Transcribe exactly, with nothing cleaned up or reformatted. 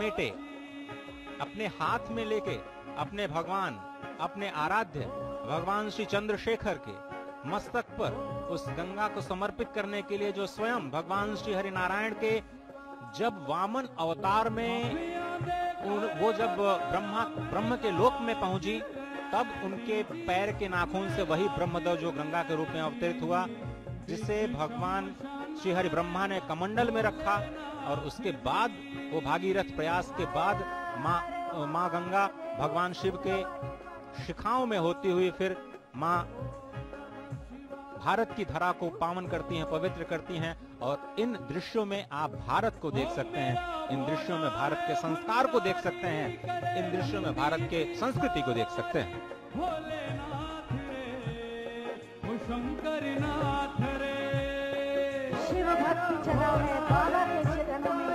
समेटे, अपने हाथ में लेके अपने भगवान, अपने आराध्य भगवान श्री चंद्रशेखर के मस्तक पर उस गंगा को समर्पित करने के लिए जो स्वयं भगवान श्री हरि नारायण के जब वामन अवतार में उन, वो जब ब्रह्मा ब्रह्म के लोक में पहुंची, तब उनके पैर के नाखून से वही ब्रह्मदेव जो गंगा के रूप में अवतरित हुआ, जिसे भगवान श्री हरि ब्रह्मा ने कमंडल में रखा। और उसके बाद वो भागीरथ प्रयास के बाद माँ माँ गंगा भगवान शिव के शिखाओं में होती हुई फिर माँ भारत की धरा को पावन करती हैं, पवित्र करती हैं। और इन दृश्यों में आप भारत को देख सकते हैं, इन दृश्यों में भारत के संस्कार को देख सकते हैं, इन दृश्यों में भारत के संस्कृति को देख सकते हैं। शिव भक्ति चला है बाबा के चरणों में।